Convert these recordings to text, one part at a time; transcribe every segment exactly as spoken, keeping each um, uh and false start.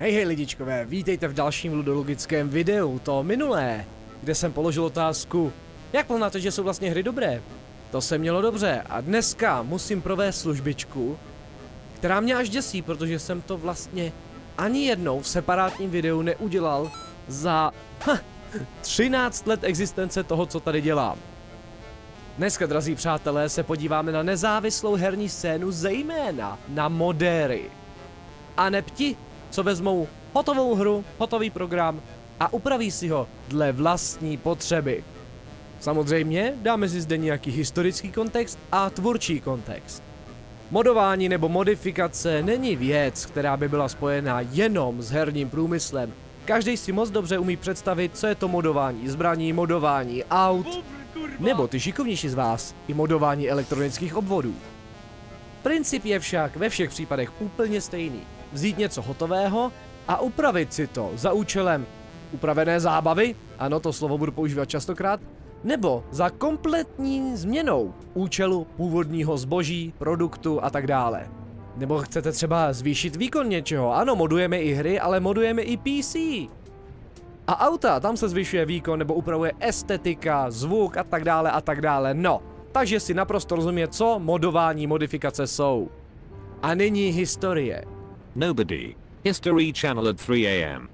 Hej, hej lidičkové, vítejte v dalším ludologickém videu, to minulé, kde jsem položil otázku, jak poznáte, že jsou vlastně hry dobré? To se mělo dobře a dneska musím provést službičku, která mě až děsí, protože jsem to vlastně ani jednou v separátním videu neudělal za ha, třináct let existence toho, co tady dělám. Dneska, drazí přátelé, se podíváme na nezávislou herní scénu, zejména na modéry. A ne ti, co vezmou hotovou hru, hotový program a upraví si ho dle vlastní potřeby. Samozřejmě dáme si zde nějaký historický kontext a tvůrčí kontext. Modování nebo modifikace není věc, která by byla spojená jenom s herním průmyslem. Každý si moc dobře umí představit, co je to modování zbraní, modování aut, nebo ty šikovnější z vás i modování elektronických obvodů. Princip je však ve všech případech úplně stejný. Vzít něco hotového a upravit si to za účelem upravené zábavy, ano, to slovo budu používat častokrát, nebo za kompletní změnou účelu původního zboží, produktu a tak dále. Nebo chcete třeba zvýšit výkon něčeho, ano, modujeme i hry, ale modujeme i P C. A auta, tam se zvyšuje výkon nebo upravuje estetika, zvuk a tak dále a tak dále, no. Takže si naprosto rozumět, co modování modifikace jsou. A nyní historie. Nobody. History Channel at three A M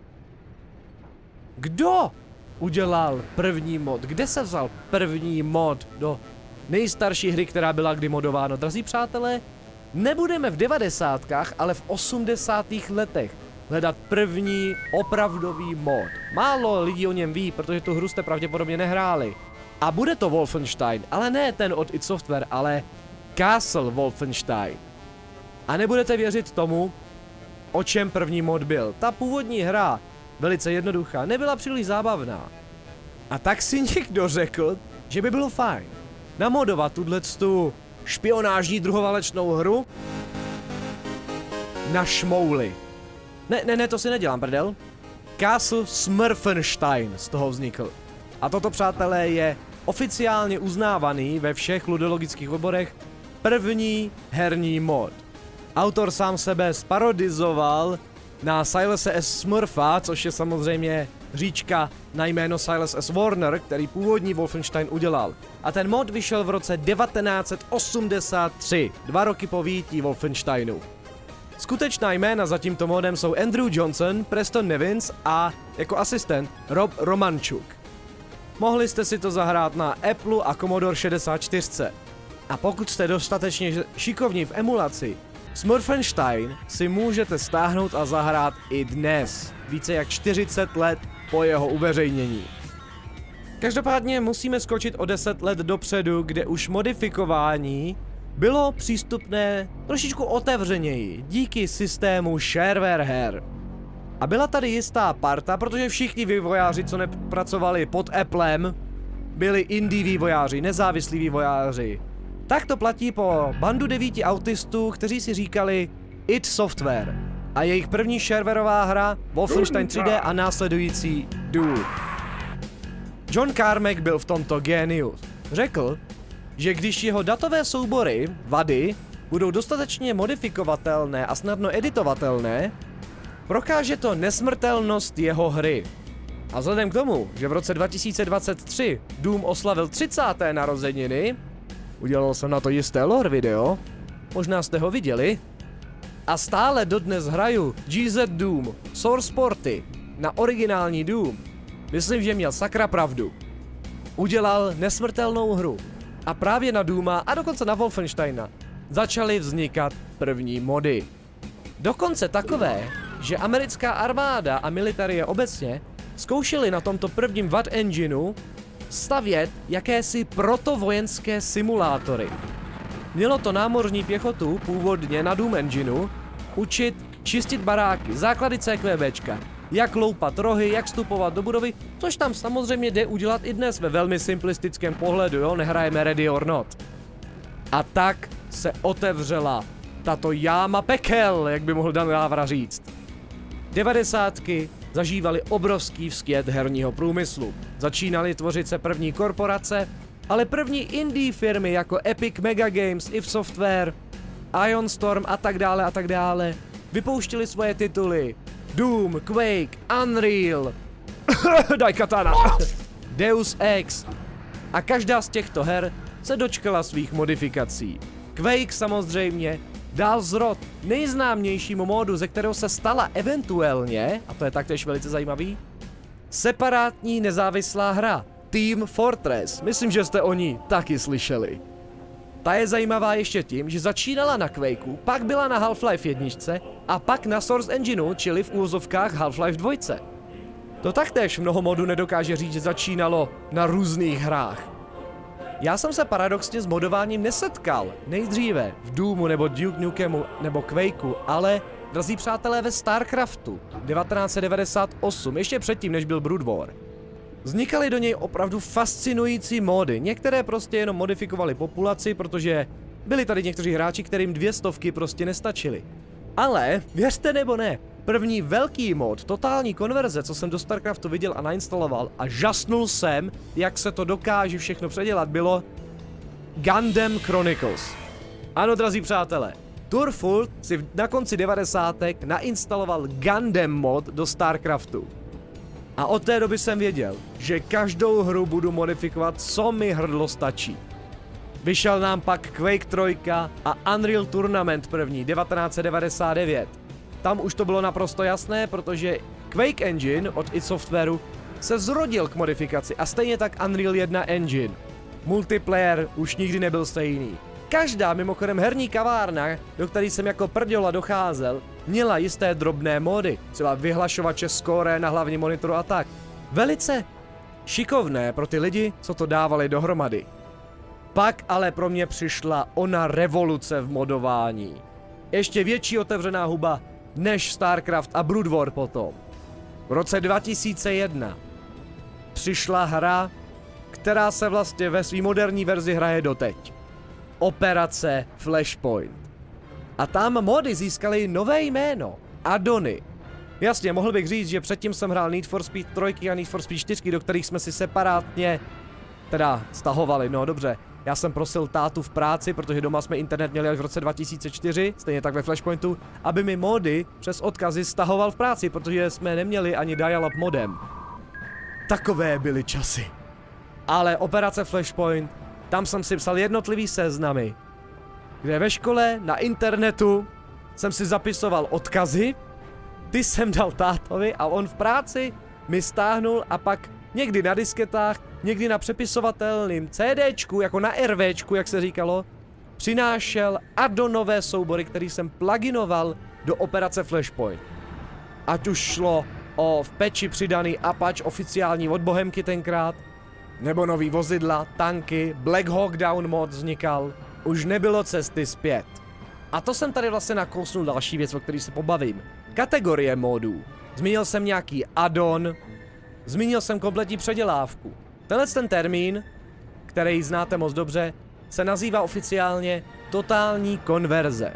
Kdo udělal první mod? Kde se vzal první mod do nejstarší hry, která byla kdy modována? Drazí přátelé, nebudeme v devadesátkách, ale v osmdesátých letech hledat první opravdový mod. Málo lidí o něm ví, protože tu hru jste pravděpodobně nehráli. A bude to Wolfenstein, ale ne ten od id Software, ale Castle Wolfenstein. A nebudete věřit tomu, o čem první mod byl. Ta původní hra, velice jednoduchá, nebyla příliš zábavná. A tak si někdo řekl, že by bylo fajn namodovat tuto špionážní druhoválečnou hru na šmouly. Ne, ne, ne, to si nedělám, prdel. Castle Smurfenstein z toho vznikl. A toto, přátelé, je oficiálně uznávaný ve všech ludologických oborech první herní mod. Autor sám sebe sparodizoval na Silas S. Smurfa, což je samozřejmě říčka na jméno Silas S. Warner, který původní Wolfenstein udělal. A ten mod vyšel v roce devatenáct set osmdesát tři, dva roky po výjití Wolfensteinu. Skutečná jména za tímto modem jsou Andrew Johnson, Preston Nevins a jako asistent Rob Romanchuk. Mohli jste si to zahrát na Apple a Commodore šedesát čtyři. A pokud jste dostatečně šikovní v emulaci, Smurfenstein si můžete stáhnout a zahrát i dnes, více jak čtyřicet let po jeho uveřejnění. Každopádně musíme skočit o deset let dopředu, kde už modifikování bylo přístupné trošičku otevřeněji díky systému shareware her. A byla tady jistá parta, protože všichni vývojáři, co nepracovali pod Applem, byli indie vývojáři, nezávislí vývojáři. Tak to platí po bandu devíti autistů, kteří si říkali id Software a jejich první sharewareová hra Wolfenstein tři D a následující Doom. John Carmack byl v tomto génius. Řekl, že když jeho datové soubory, vady, budou dostatečně modifikovatelné a snadno editovatelné, prokáže to nesmrtelnost jeho hry. A vzhledem k tomu, že v roce dva tisíce dvacet tři Doom oslavil třicáté narozeniny, udělal jsem na to jisté lore video, možná jste ho viděli, a stále dodnes hraju G Z Doom, Source porty na originální Doom, myslím, že měl sakra pravdu. Udělal nesmrtelnou hru. A právě na Dooma a dokonce na Wolfensteina začaly vznikat první mody. Dokonce takové, že americká armáda a militarie obecně zkoušeli na tomto prvním W A D engineu stavět jakési protovojenské simulátory. Mělo to námořní pěchotu původně na Doom engineu učit čistit baráky, základy CQBčka, jak loupat rohy, jak vstupovat do budovy, což tam samozřejmě jde udělat i dnes ve velmi simplistickém pohledu, jo, nehrajeme Ready or Not. A tak se otevřela tato jáma pekel, jak by mohl Dan Lávra říct. Devadesátky zažívali obrovský vzkvět herního průmyslu. Začínaly tvořit se první korporace, ale první indie firmy jako Epic Mega Games, id Software, Ion Storm a tak dále a tak dále vypouštili svoje tituly Doom, Quake, Unreal, Daikatana, Deus Ex. A každá z těchto her se dočkala svých modifikací. Quake samozřejmě dal zrod nejznámějšímu módu, ze kterého se stala eventuálně, a to je taktéž velice zajímavý, separátní nezávislá hra Team Fortress. Myslím, že jste o ní taky slyšeli. Ta je zajímavá ještě tím, že začínala na Quakeu, pak byla na Half-Life jedna a pak na Source Engineu, čili v úvozovkách Half-Life dva. To taktéž mnoho modů nedokáže říct, že začínalo na různých hrách. Já jsem se paradoxně s modováním nesetkal nejdříve v Doomu nebo Duke Nukemu nebo Quakeu, ale, drazí přátelé, ve StarCraftu devatenáct set devadesát osm, ještě předtím, než byl Brood War. Vznikaly do něj opravdu fascinující módy, některé prostě jenom modifikovaly populaci, protože byli tady někteří hráči, kterým dvě stovky prostě nestačily. Ale, věřte nebo ne, první velký mod, totální konverze, co jsem do StarCraftu viděl a nainstaloval a žasnul jsem, jak se to dokáže všechno předělat, bylo Gundam Chronicles. Ano, drazí přátelé, Turfult si na konci devadesátek nainstaloval Gundam mod do StarCraftu. A od té doby jsem věděl, že každou hru budu modifikovat, co mi hrdlo stačí. Vyšel nám pak Quake tři a Unreal Tournament první devatenáct set devadesát devět. Tam už to bylo naprosto jasné, protože Quake Engine od id Softwareu se zrodil k modifikaci a stejně tak Unreal jedna Engine. Multiplayer už nikdy nebyl stejný. Každá mimochodem herní kavárna, do které jsem jako prděla docházel, měla jisté drobné módy, třeba vyhlašovače skóre na hlavním monitoru a tak. Velice šikovné pro ty lidi, co to dávali dohromady. Pak ale pro mě přišla ona revoluce v modování. Ještě větší otevřená huba než StarCraft a Brood War potom. V roce dva tisíce jedna přišla hra, která se vlastně ve své moderní verzi hraje doteď. Operace Flashpoint. A tam mody získaly nové jméno. Addony. Jasně, mohl bych říct, že předtím jsem hrál Need for Speed tři a Need for Speed čtyři, do kterých jsme si separátně teda stahovali, no dobře. Já jsem prosil tátu v práci, protože doma jsme internet měli až v roce dva tisíce čtyři, stejně tak ve Flashpointu, aby mi mody přes odkazy stahoval v práci, protože jsme neměli ani dial-up modem. Takové byly časy. Ale operace Flashpoint, tam jsem si psal jednotlivý seznamy, kde ve škole, na internetu, jsem si zapisoval odkazy, ty jsem dal tátovi a on v práci mi stáhnul a pak někdy na disketách, někdy na přepisovatelným CDčku, jako na RVčku, jak se říkalo, přinášel addonové soubory, který jsem pluginoval do operace Flashpoint. Ať už šlo o v peči přidaný Apache oficiální od Bohemky tenkrát, nebo nový vozidla, tanky, Black Hawk Down mod vznikal, už nebylo cesty zpět. A to jsem tady vlastně nakousnul další věc, o který se pobavím. Kategorie modů. Zmínil jsem nějaký addon, zmínil jsem kompletní předělávku. Tenhle ten termín, který znáte moc dobře, se nazývá oficiálně totální konverze.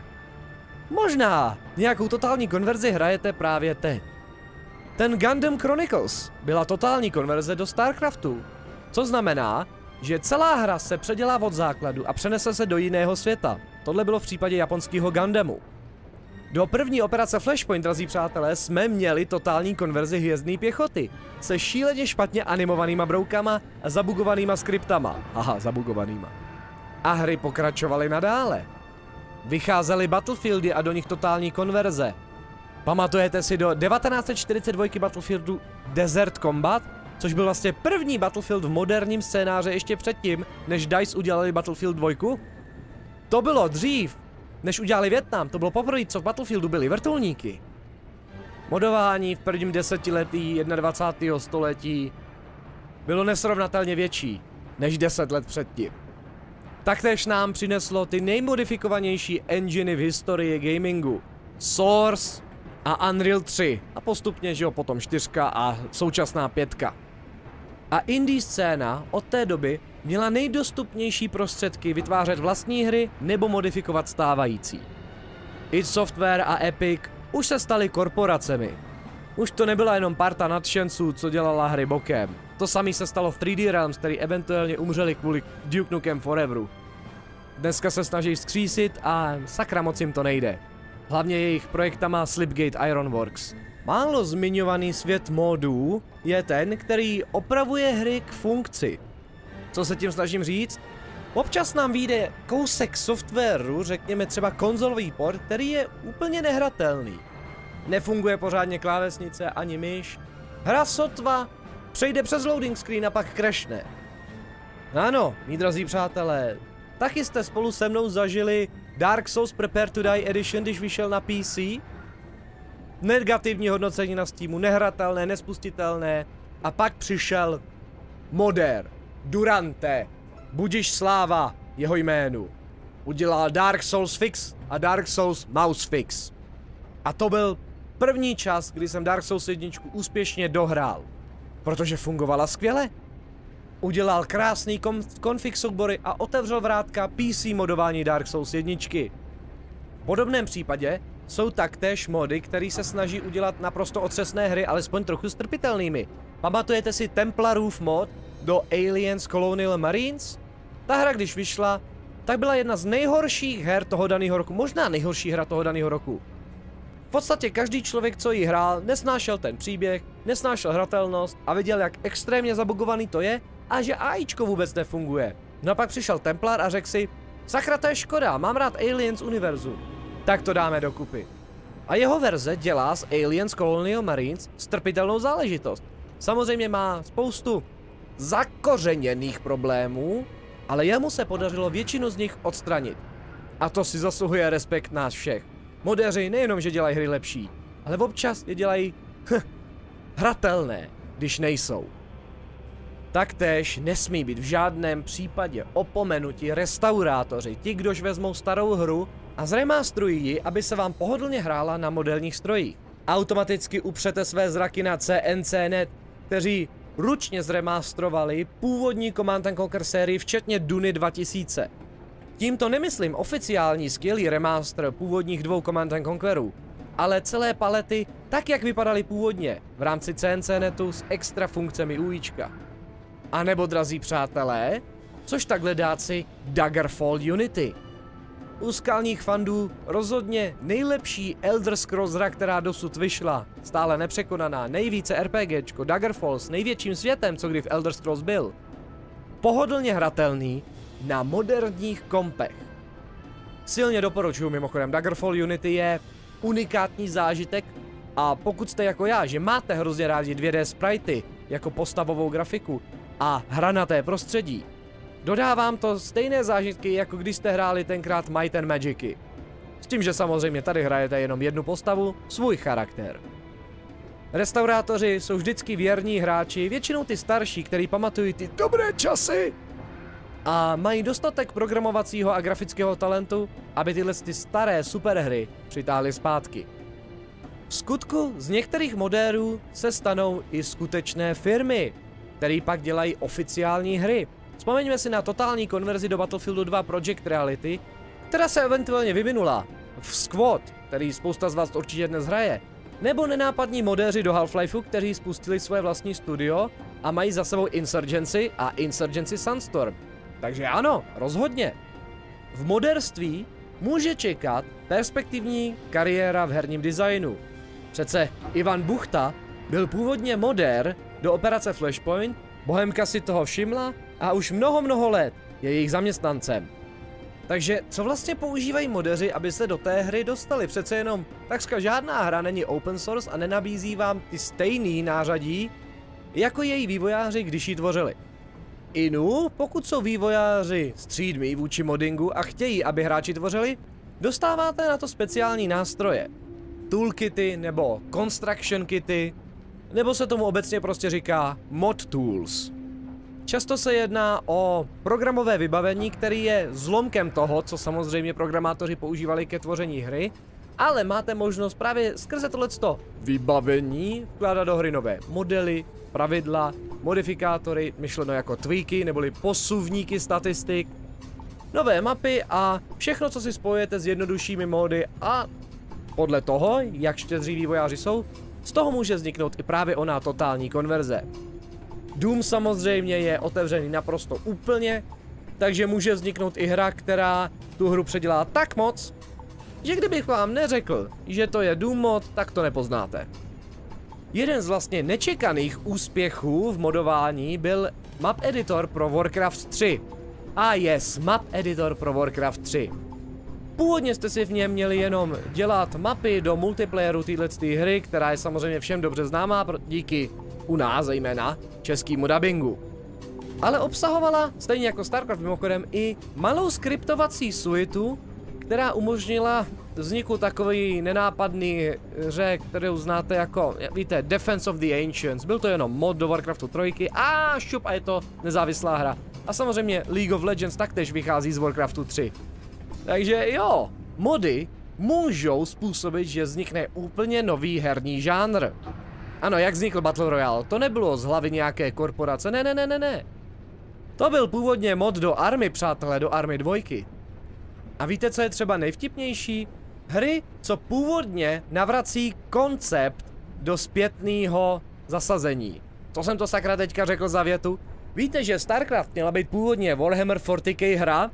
Možná nějakou totální konverzi hrajete právě teď. Ten Gundam Chronicles byla totální konverze do StarCraftu, co znamená, že celá hra se předělá od základu a přenese se do jiného světa. Tohle bylo v případě japonského Gundamu. Do první operace Flashpoint, drazí přátelé, jsme měli totální konverzi hvězdné pěchoty se šíleně špatně animovanýma broukama a zabugovanýma skriptama. Aha, zabugovanýma. A hry pokračovaly nadále. Vycházely Battlefieldy a do nich totální konverze. Pamatujete si do devatenáct set čtyřicet dva Battlefieldu Desert Combat, což byl vlastně první Battlefield v moderním scénáře ještě předtím, než DICE udělali Battlefield dva? To bylo dřív, než udělali Vietnam, to bylo poprvé, co v Battlefieldu byly vrtulníky. Modování v prvním desetiletí dvacátého prvního století bylo nesrovnatelně větší než deset let předtím. Taktéž nám přineslo ty nejmodifikovanější enginy v historii gamingu. Source a Unreal tři a postupně, že jo, potom čtyřka a současná pětka. A indie scéna od té doby měla nejdostupnější prostředky vytvářet vlastní hry nebo modifikovat stávající. id Software a Epic už se staly korporacemi. Už to nebyla jenom parta nadšenců, co dělala hry bokem. To samé se stalo v tři D Realms, který eventuálně umřeli kvůli Duke Nukem Foreveru. Dneska se snaží zkřísit a sakra moc jim to nejde. hlavně jejich projektama Slipgate Ironworks. Málo zmiňovaný svět modů je ten, který opravuje hry k funkci. Co se tím snažím říct? Občas nám vyjde kousek softwaru, řekněme třeba konzolový port, který je úplně nehratelný. Nefunguje pořádně klávesnice ani myš. Hra sotva přejde přes loading screen a pak crashne. Ano, mí drazí přátelé, taky jste spolu se mnou zažili Dark Souls Prepare to Die Edition, když vyšel na P C. Negativní hodnocení na Steamu, nehratelné, nespustitelné. A pak přišel modér, Durante, budiž sláva jeho jménu. Udělal Dark Souls Fix a Dark Souls Mouse Fix. A to byl první čas, kdy jsem Dark Souls jedna úspěšně dohrál. Protože fungovala skvěle. Udělal krásný config soubory a otevřel vrátka P C modování Dark Souls jedna. V podobném případě jsou taktéž mody, který se snaží udělat naprosto otřesné hry, alespoň trochu strpitelnými. Pamatujete si Templarův mod do Aliens Colonial Marines? Ta hra, když vyšla, tak byla jedna z nejhorších her toho daného roku, možná nejhorší hra toho daného roku. V podstatě každý člověk, co ji hrál, nesnášel ten příběh, nesnášel hratelnost a viděl, jak extrémně zabugovaný to je a že AIčko vůbec nefunguje. No a pak přišel Templar a řekl si, sakra, to je škoda, mám rád Aliens univerzu. Tak to dáme dokupy. A jeho verze dělá z Aliens Colonial Marines strpitelnou záležitost. Samozřejmě má spoustu zakořeněných problémů, ale jemu se podařilo většinu z nich odstranit. A to si zasluhuje respekt nás všech. Modéři nejenom, že dělají hry lepší, ale občas je dělají hm, hratelné, když nejsou. Taktéž nesmí být v žádném případě opomenuti restaurátoři, ti, kdož vezmou starou hru a zremastrují ji, aby se vám pohodlně hrála na moderních strojích. Automaticky upřete své zraky na C N C tečka net, kteří ručně zremastrovali původní Command and Conquer sérii, včetně Duny dva tisíce. Tímto nemyslím oficiální skvělý remaster původních dvou Command and Conquerů, ale celé palety tak, jak vypadaly původně v rámci C N C netu s extra funkcemi UIčka. A nebo, drazí přátelé, což tak hledáci Daggerfall Unity. U skalních fandů rozhodně nejlepší Elder Scrolls hra, která dosud vyšla, stále nepřekonaná, nejvíce RPGčko, Daggerfall s největším světem, co kdy v Elder Scrolls byl. Pohodlně hratelný na moderních kompech. Silně doporučuji mimochodem, Daggerfall Unity je unikátní zážitek a pokud jste jako já, že máte hrozně rádi dvě dé spritey jako postavovou grafiku a hranaté prostředí, dodávám to stejné zážitky, jako když jste hráli tenkrát Might and Magicy. S tím, že samozřejmě tady hrajete jenom jednu postavu, svůj charakter. Restaurátoři jsou vždycky věrní hráči, většinou ty starší, který pamatují ty dobré časy a mají dostatek programovacího a grafického talentu, aby tyhle ty staré superhry přitáhly zpátky. V skutku z některých modérů se stanou i skutečné firmy, které pak dělají oficiální hry. Vzpomeňme si na totální konverzi do Battlefieldu dva Project Reality, která se eventuálně vyvinula v Squad, který spousta z vás určitě dnes hraje, nebo nenápadní modéři do Half-Lifeu, kteří spustili svoje vlastní studio a mají za sebou Insurgency a Insurgency Sunstorm. Takže ano, rozhodně. V moderství může čekat perspektivní kariéra v herním designu. Přece Ivan Buchta byl původně modér do operace Flashpoint, Bohemka si toho všimla a už mnoho mnoho let je jejich zaměstnancem. Takže co vlastně používají modeři, aby se do té hry dostali? Přece jenom takřka žádná hra není open source a nenabízí vám ty stejný nářadí, jako její vývojáři, když ji tvořili. Inu, pokud jsou vývojáři střídmí vůči moddingu a chtějí, aby hráči tvořili, dostáváte na to speciální nástroje. Toolkity nebo construction kity, nebo se tomu obecně prostě říká mod tools. Často se jedná o programové vybavení, který je zlomkem toho, co samozřejmě programátoři používali ke tvoření hry, ale máte možnost právě skrze tohleto vybavení vkládat do hry nové modely, pravidla, modifikátory, myšleno jako tweaky neboli posuvníky statistik, nové mapy a všechno, co si spojujete s jednoduššími módy a podle toho, jak štědří vývojáři jsou, z toho může vzniknout i právě ona totální konverze. Doom samozřejmě je otevřený naprosto úplně, takže může vzniknout i hra, která tu hru předělá tak moc, že kdybych vám neřekl, že to je Doom mod, tak to nepoznáte. Jeden z vlastně nečekaných úspěchů v modování byl map editor pro Warcraft tři. A yes, map editor pro Warcraft tři. Původně jste si v něm měli jenom dělat mapy do multiplayeru této hry, která je samozřejmě všem dobře známá díky u nás zejména českému dabingu. Ale obsahovala, stejně jako StarCraft mimochodem, i malou skriptovací suitu, která umožnila vzniku takový nenápadný hře, kterou znáte jako, víte, Defense of the Ancients. Byl to jenom mod do Warcraftu tři a šup a je to nezávislá hra. A samozřejmě League of Legends taktéž vychází z Warcraftu tři. Takže jo, mody můžou způsobit, že vznikne úplně nový herní žánr. Ano, jak vznikl Battle Royale, to nebylo z hlavy nějaké korporace, ne, ne, ne, ne, ne. To byl původně mod do Army, přátelé, do Army dva. A víte, co je třeba nejvtipnější? Hry, co původně navrací koncept do zpětného zasazení. Co jsem to sakra teďka řekl za větu? Víte, že StarCraft měla být původně Warhammer čtyři ká hra?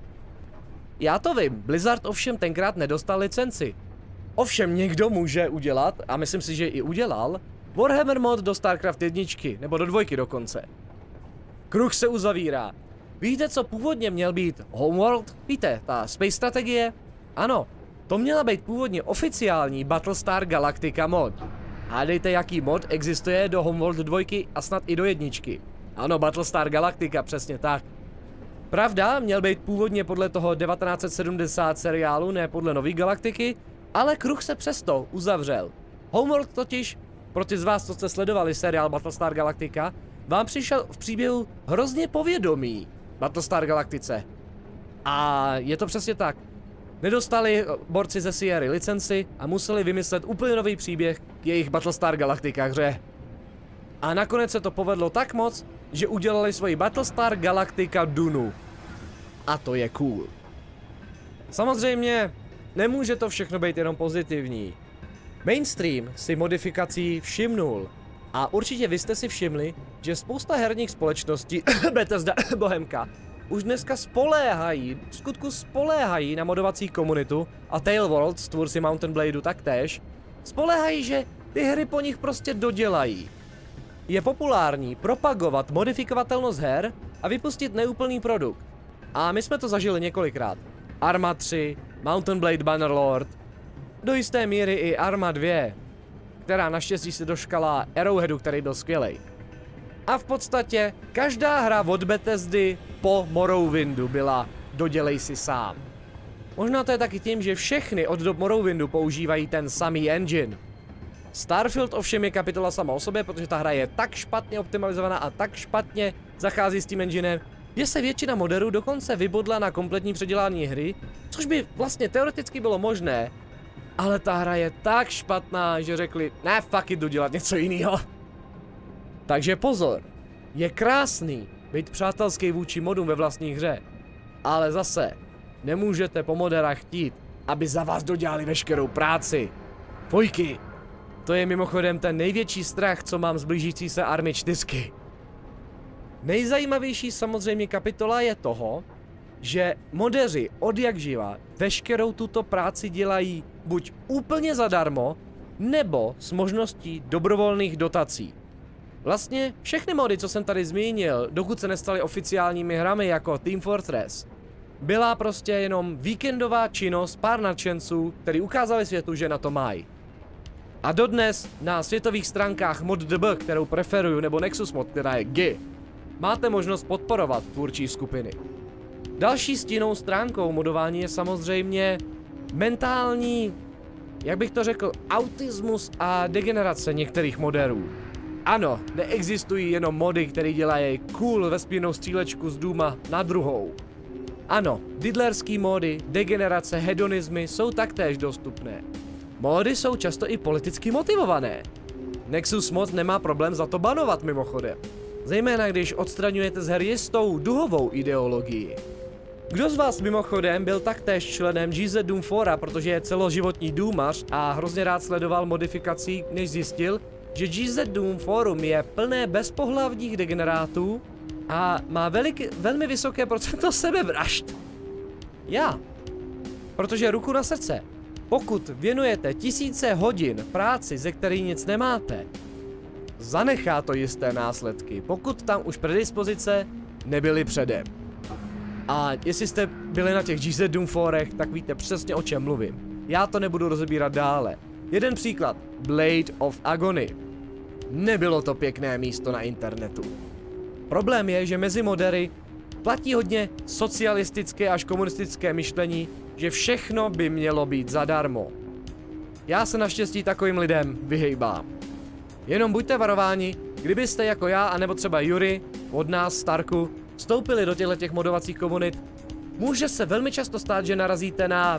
Já to vím, Blizzard ovšem tenkrát nedostal licenci. Ovšem někdo může udělat, a myslím si, že i udělal, Warhammer mod do StarCraft jedna, nebo do dvojky dokonce. Kruh se uzavírá. Víte, co původně měl být Homeworld? Víte, ta space strategie? Ano, to měla být původně oficiální Battlestar Galactica mod. Hádejte, jaký mod existuje do Homeworld dva a snad i do jedničky. Ano, Battlestar Galactica, přesně tak. Pravda, měl být původně podle toho devatenáct set sedmdesát seriálu, ne podle nový Galaktiky, ale kruh se přesto uzavřel. Homeworld totiž, pro ty z vás, co jste sledovali seriál Battlestar Galactica, vám přišel v příběhu hrozně povědomý Battlestar Galactice. A je to přesně tak. Nedostali borci ze Sierry licenci a museli vymyslet úplně nový příběh k jejich Battlestar Galactica hře. A nakonec se to povedlo tak moc, že udělali svoji Battlestar Galactica Dunu. A to je cool. Samozřejmě nemůže to všechno být jenom pozitivní. Mainstream si modifikací všimnul. A určitě vy jste si všimli, že spousta herních společností, Bethesda, Bohemka, už dneska spoléhají, v skutku spoléhají na modovací komunitu a Tailworld, tvůrci Mountain Bladeu taktéž, spoléhají, že ty hry po nich prostě dodělají. Je populární propagovat modifikovatelnost her a vypustit neúplný produkt. A my jsme to zažili několikrát. Arma tři, Mountain Blade Bannerlord, do jisté míry i Arma dva, která naštěstí se doškala Arrowheadu, který byl skvělej. A v podstatě každá hra od Bethesdy po Morrowindu byla dodělej si sám. Možná to je taky tím, že všechny od dob Morrowindu používají ten samý engine. Starfield ovšem je kapitola sama o sobě, protože ta hra je tak špatně optimalizovaná a tak špatně zachází s tím enginem, že se většina moderů dokonce vybodla na kompletní předělání hry, což by vlastně teoreticky bylo možné, ale ta hra je tak špatná, že řekli, ne, fuck it, jdu dělat něco jiného. Takže pozor, je krásný být přátelský vůči modům ve vlastní hře, ale zase nemůžete po moderách chtít, aby za vás dodělali veškerou práci. Fojky, to je mimochodem ten největší strach, co mám z blížící se Army čtyři. Nejzajímavější samozřejmě kapitola je toho, že modeři od jak živa veškerou tuto práci dělají buď úplně zadarmo, nebo s možností dobrovolných dotací. Vlastně všechny mody, co jsem tady zmínil, dokud se nestaly oficiálními hrami jako Team Fortress, byla prostě jenom víkendová činnost pár nadšenců, kteří ukázali světu, že na to mají. A dodnes na světových stránkách ModDB, kterou preferuju, nebo Nexus Mod, která je G I, máte možnost podporovat tvůrčí skupiny. Další stinnou stránkou modování je samozřejmě mentální, jak bych to řekl, autismus a degenerace některých moderů. Ano, neexistují jenom mody, které dělají cool vesmírnou střílečku z Dooma na druhou. Ano, didlerský mody, degenerace, hedonizmy jsou taktéž dostupné. Mody jsou často i politicky motivované. Nexus Mod nemá problém za to banovat mimochodem. Zejména když odstraňujete z her jistou duhovou ideologii. Kdo z vás mimochodem byl taktéž členem G Z Doom Fora, protože je celoživotní doomař a hrozně rád sledoval modifikací, než zjistil, že G Z Doom Forum je plné bezpohlavních degenerátů a má velik, velmi vysoké procento sebevražd. Já. Protože ruku na srdce. Pokud věnujete tisíce hodin práci, ze který nic nemáte, zanechá to jisté následky, pokud tam už predispozice nebyly předem. A jestli jste byli na těch G Z Doom forech, tak víte přesně, o čem mluvím. Já to nebudu rozebírat dále. Jeden příklad. Blade of Agony. Nebylo to pěkné místo na internetu. Problém je, že mezi modery platí hodně socialistické až komunistické myšlení, že všechno by mělo být zadarmo. Já se naštěstí takovým lidem vyhejbám. Jenom buďte varováni, kdybyste jako já, anebo třeba Yuri, od nás, Starku, vstoupili do těchto těch modovacích komunit, může se velmi často stát, že narazíte na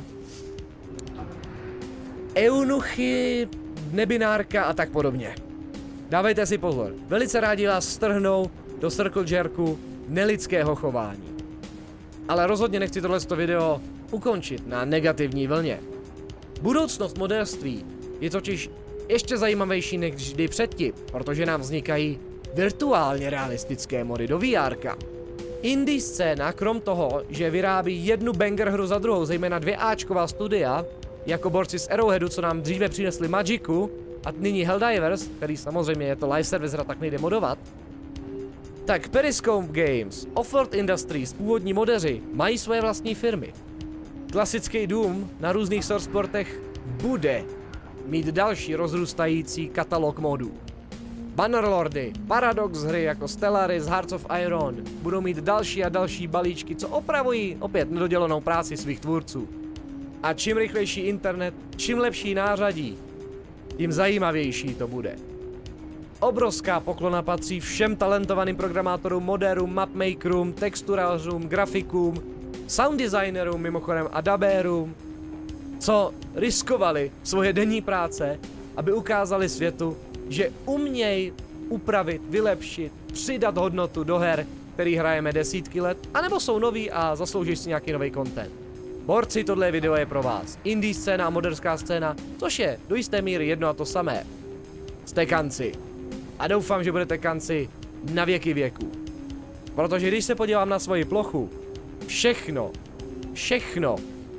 eunuchy, nebinárka a tak podobně. Dávejte si pozor, velice rádi vás strhnou do circle jerku nelidského chování. Ale rozhodně nechci tohleto video ukončit na negativní vlně. Budoucnost moderství je totiž ještě zajímavější než kdy předtím, protože nám vznikají virtuálně realistické mody do V R ka. Indie scéna, krom toho, že vyrábí jednu banger hru za druhou, zejména dvě áčková studia, jako borci z Arrowheadu, co nám dříve přinesli Magicu, a nyní Helldivers, který samozřejmě je to live service hra, tak nejde modovat, tak Periscope Games, Offworld Industries, původní modeři, mají své vlastní firmy. Klasický Doom na různých sourceportech bude mít další rozrůstající katalog modů. Bannerlordy, Paradox hry jako Stellaris, Hearts of Iron budou mít další a další balíčky, co opravují opět nedodělanou práci svých tvůrců. A čím rychlejší internet, čím lepší nářadí, tím zajímavější to bude. Obrovská poklona patří všem talentovaným programátorům, moderům, mapmakerům, texturářům, grafikům, sound designerům mimochodem a dabérům, co riskovali svoje denní práce, aby ukázali světu, že umějí upravit, vylepšit, přidat hodnotu do her, který hrajeme desítky let, anebo jsou noví a zaslouží si nějaký nový content. Borci, tohle video je pro vás. Indie scéna a moderská scéna, což je do jisté míry jedno a to samé. Jste kanci. A doufám, že budete kanci na věky věků. Protože když se podívám na svoji plochu, všechno, všechno,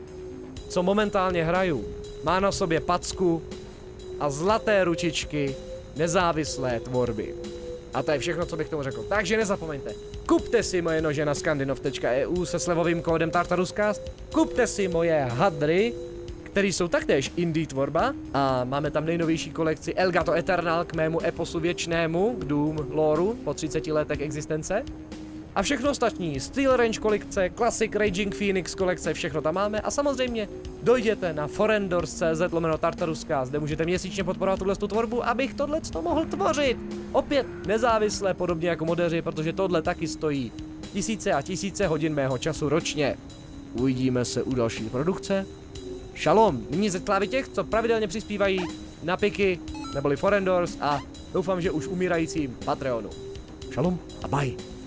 co momentálně hraju, má na sobě packu a zlaté ručičky nezávislé tvorby. A to je všechno, co bych tomu řekl. Takže nezapomeňte, kupte si moje nože na skandinov tečka e u se slevovým kódem Tartaruskast, kupte si moje hadry, které jsou taktéž indie tvorba a máme tam nejnovější kolekci Elgato Eternal k mému eposu věčnému, k Doom loreu po třiceti letech existence. A všechno ostatní, Steel Range kolekce, Classic Raging Phoenix kolekce, všechno tam máme a samozřejmě dojděte na forendors tečka cz lomeno Tartaruskast, kde můžete měsíčně podporovat tuhle tvorbu, abych tohle to mohl tvořit. Opět nezávisle, podobně jako modeři, protože tohle taky stojí tisíce a tisíce hodin mého času ročně. Uvidíme se u další produkce. Šalom, nyní ze klávy těch, co pravidelně přispívají na Piky, neboli forendors a doufám, že už umírajícím Patreonu. Šalom a bye.